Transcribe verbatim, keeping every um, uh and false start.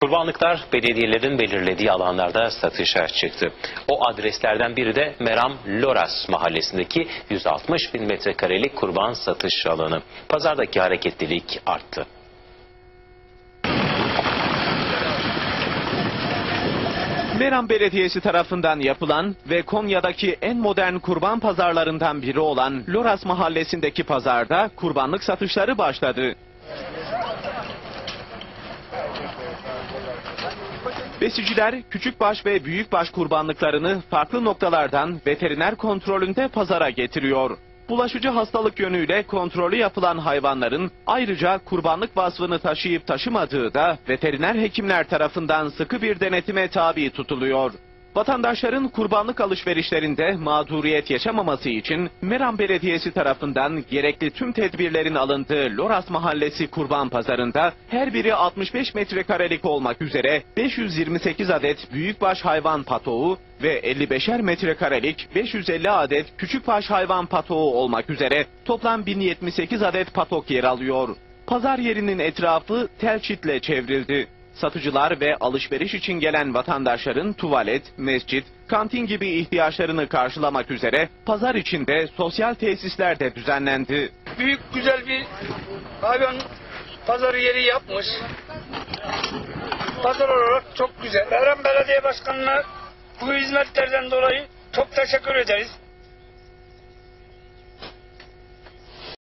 Kurbanlıklar belediyelerin belirlediği alanlarda satışa çıktı. O adreslerden biri de Meram Loras mahallesindeki yüz altmış bin metrekarelik kurban satış alanı. Pazardaki hareketlilik arttı. Meram Belediyesi tarafından yapılan ve Konya'daki en modern kurban pazarlarından biri olan Loras mahallesindeki pazarda kurbanlık satışları başladı. Besiciler küçükbaş ve büyükbaş kurbanlıklarını farklı noktalardan veteriner kontrolünde pazara getiriyor. Bulaşıcı hastalık yönüyle kontrolü yapılan hayvanların ayrıca kurbanlık vasfını taşıyıp taşımadığı da veteriner hekimler tarafından sıkı bir denetime tabi tutuluyor. Vatandaşların kurbanlık alışverişlerinde mağduriyet yaşamaması için Meram Belediyesi tarafından gerekli tüm tedbirlerin alındığı Loras Mahallesi Kurban Pazarı'nda her biri altmış beş metrekarelik olmak üzere beş yüz yirmi sekiz adet büyükbaş hayvan patoğu ve elli beşer metrekarelik beş yüz elli adet küçükbaş hayvan patoğu olmak üzere toplam bin yetmiş sekiz adet patok yer alıyor. Pazar yerinin etrafı tel çitle çevrildi. Satıcılar ve alışveriş için gelen vatandaşların tuvalet, mescit, kantin gibi ihtiyaçlarını karşılamak üzere pazar içinde sosyal tesisler de düzenlendi. Büyük güzel bir hayvan pazarı yeri yapmış. Pazar olarak çok güzel. Meram Belediye Başkanı'na bu hizmetlerden dolayı çok teşekkür ederiz.